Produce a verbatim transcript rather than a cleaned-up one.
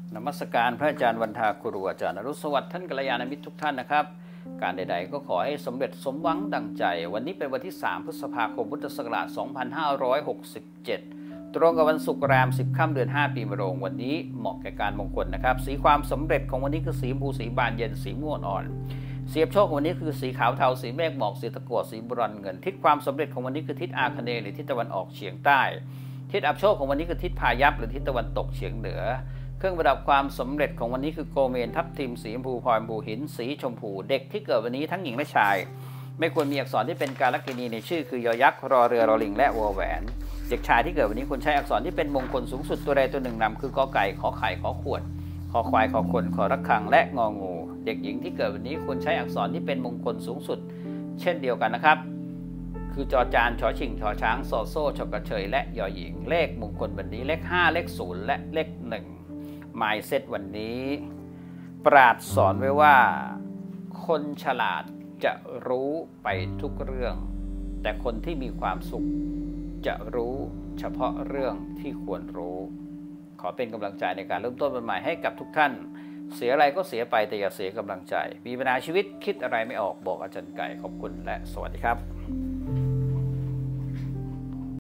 นมัสการพระอาจารย์วันทาครูอาจารย์อรุณสวัสดิ์ท่านกัลยาณมิตรทุกท่านนะครับการใดๆก็ขอให้สำเร็จสมหวังดังใจวันนี้เป็นวันที่สามพฤษภาคมพุทธศักราชสองพันห้าร้อยหกสิบเจ็ดตรงกับวันศุกร์แรมสิบค่ำเดือนห้าปีมะโรงวันนี้เหมาะแก่การมงคลนะครับสีความสำเร็จของวันนี้คือสีชมพูสีบานเย็นสีม่วงอ่อนเสียบโชควันนี้คือสีขาวเทาสีเมฆหมอกสีตะกั่วสีบรอนเงินทิศความสำเร็จของวันนี้คือทิศอาคเนย์หรือทิศตะวันออกเฉียงใต้ทิศอับโชคของวันนี้คือทิศพายัพหรือทิศตะวันตกเฉียงเหนือเครื่องประดับความสำเร็จของวันนี้คือโกเมนทับทิมสีชมพูพลอยบูหินสีชมพูเด็กที่เกิดวันนี้ทั้งหญิงและชายไม่ควรมีอักษรที่เป็นการลักษณีในชื่อคือยอยักษ์รอเรือรอลิงและวอแหวนเด็กชายที่เกิดวันนี้ควรใช้อักษรที่เป็นมงคลสูงสุดตัวใดตัวหนึ่งนำคือกอไก่ขอไข่ขอขวดขอควายขอคนขอระฆังและงองูเด็กหญิงที่เกิดวันนี้ควรใช้อักษรที่เป็นมงคลสูงสุดเช่นเดียวกันนะครับคือจอจานชอชิงชอช้างซอโซ่ชกระเชยและยอหญิงเลขมงคลวันนี้เลขห้าเลขศูนย์และเลขหนึ่งหมายเซตวันนี้ปราชญ์สอนไว้ว่าคนฉลาดจะรู้ไปทุกเรื่องแต่คนที่มีความสุขจะรู้เฉพาะเรื่องที่ควรรู้ขอเป็นกำลังใจในการเริ่มต้นวันใหม่ให้กับทุกท่านเสียอะไรก็เสียไปแต่อย่าเสียกำลังใจมีปัญหาชีวิตคิดอะไรไม่ออกบอกอาจารย์ไก่ขอบคุณและสวัสดีครับ